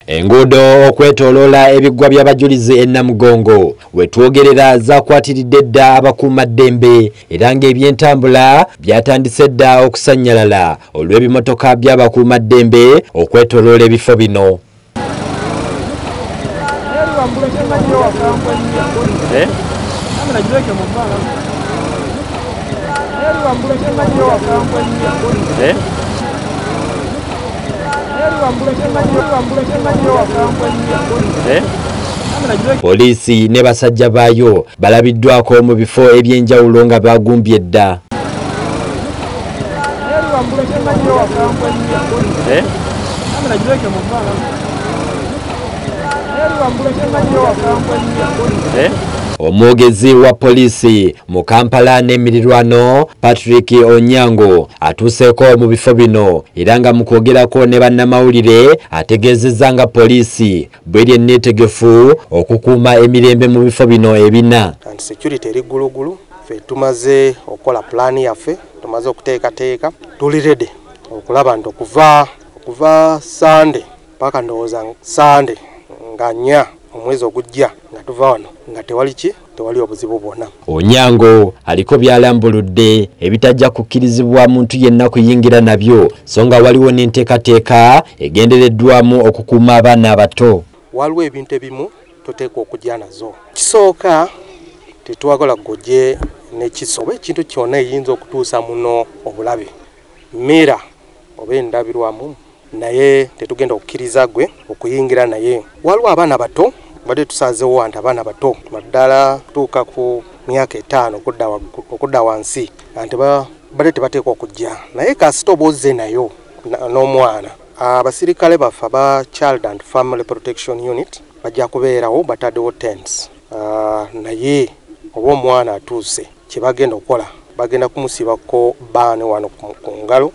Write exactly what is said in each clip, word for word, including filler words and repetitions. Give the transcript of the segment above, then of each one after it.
Enguudo okwetoloola ebiggwa by'abajulizi e Namugongo wetwogerera zakwatiridde dda abakuumaddembe era ng'ebyentambula byatandise dda okusannyalala olw'ebimotoka by'abakuumaddembe okwetoloola ebifo bino. Poliisi ne basajja baayo balabiddwako mu bifo eby'enjawulo nga bagumbye dda. Omwogezi wa poliisi mu Kampala n'emirirwano Patrick Onyango atuuseeko mu bifo bino era nga mu kwogerako ne bannamawulire ategeezezza nga poliisi bw'eri enneetegefu okukuuma emirembe mu bifo bino ebina. Security eri ggulugulu, ffe tumaze okukola pulaani yaffe, tumaze okuteekateeka, tuli ready okulaba nti okuva okuva Sande paka ndowooza Sande nga nnya omwezi ogujja nga tuva wano nga tewali ki tewali obuzibu bwonna. Onyango aliko byalambuludde ebitajja kukkirizibwa muntu yenna kuyingira nabyo so nga waliwo n'enteekateeka egendereddwamu okukuuma abaana abato. Waliwo ebintu ebimu toteekwa okujja nazo. Kisooka tetwagala gojje n'ekiso oba ekintu kyonna eyinza okutuusa muno obulabe mmera oba endabirwamu naye tetugenda okukkiriza gwe okuyingira naye. Waliwo abaana bato badde tusazeewo nti abaana bato maddala tuuka ku myaka etaano okudda wansi nti badde tebateekwa okujja naye kasita oba ozze nayo n'omwana. Abasirikale baffe aba Child and Family Protection Unit bajja kubeerawo bataddewo tents naye oba omwana atuuse kye bagenda okukola bagenda kumusibako baani wano ku ngalo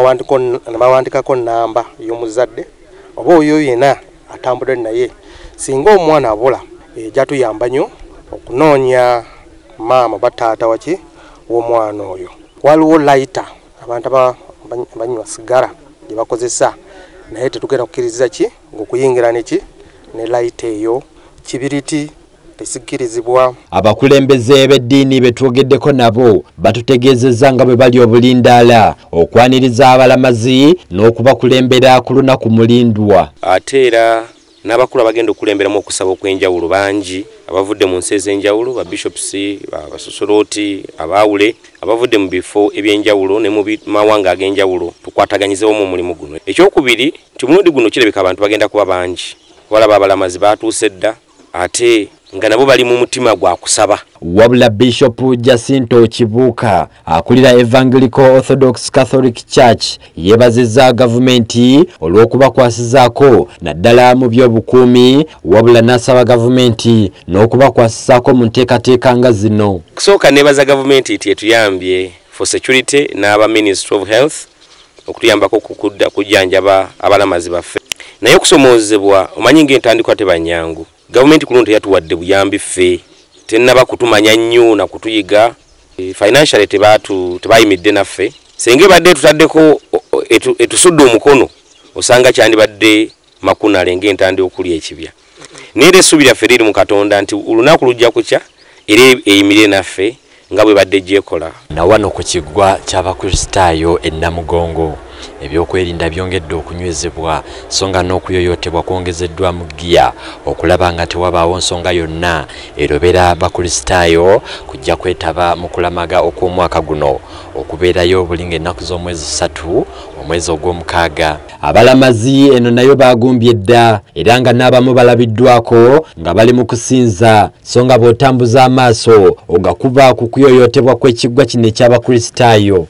ne bawandikako nnamba y'omuzadde oba oyo yena atambudde naye. Singa omwana abula ejja tuyamba nnyo okunoonya maama bataata waki w'omwana oyo. Waliwo layita abantu abanywa sigara gye bakozesa naye tetugenda kukkiriza ki ng'okuyingira neki ne layita eyo. Kibiriti tesikkirizibwa. Abakulembeze b'eddiini betwogeddeko nabo batutegeezezza nga bwe bali obulindaala okwaniriza abalamazi n'okubakulembera ku lunaku mulindwa. Ate era n'abakulu abagenda okulemberamu okusaba okw'enjawulo bangi abavudde mu nsi ez'enjawulo, ba bishops, abasosolooti, abaawule abavudde mu bifo eby'enjawulo ne mu mawanga ag'enjawulo tukwataganyizeewo omulimu guno. Ekyokubiri nti omulundi guno kirabika abantu bagenda kuba bangi. Walaba abalamazi baatuuse dda ate nga nabo bali mu mutima gwa kusaba. Wabula Bishop Jacinto Kibuuka akulira Evangelical Orthodox Catholic Church yeebazizza gavumenti olw'okubakwasizaako naddala mu by'obukuumi wabula n'asaba gavumenti n'okubakwasizaako mu nteekateeka nga zino. Kusooka neebaza gavumenti nti etuyambye for security n'aba Ministry of Health okutuyambako kukudda kujjanjaba abalamazi baffe. Naye okusomoozebwa omanyi ng'entandikwa teba nnyangu. Gavumenti kuno teyatuwadde buyambi ffe tennaba kutumanya nnyo na kutuyiga e, financially tebatu tebayimidde naffe senge badde tutaddeko etu, etusudde omukono osanga kyandibadde makunale ng'entandi okuli ekibya. Naye essuubi lyaffe liri mu Katonda nti olunaku lujja kukya era eyimire naffe nga bwe badde gyekola. Na wano ku kiggwa ky'abakristaayo e Namugongo ebyokwerinda byongedde okunywezebwa so nga n'okuyoyotebwa kwongezeddwa mu giya okulaba nga tewabaawo nsonga yonna erobera bakristaayo kujja kwetaba mu kulamaga okw'omwaka guno okubeerayo buli ng'ennaku z'omwezi ssatu omwezi ogw'omukaaga. Abalamazi eno nayo baagumbye dda era nga n'abamu balabiddwako nga bali mu kusinza so nga bw'otambuza amaaso ogakuba ku kuyoyotebwa kw'ekiggwa kino eky'abakristaayo.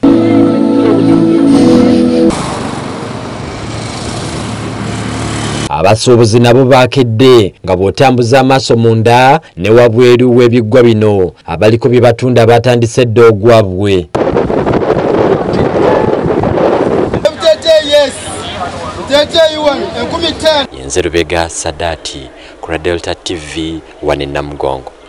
Abasuubuzi nabo baakedde nga bw'otambuza amaaso munda ne wabweru w'ebiggwa bino abaliko bye batunda batandise dda ogwabwe. Yenze Lubega Sadaati ku Delta T V wane Namugongo.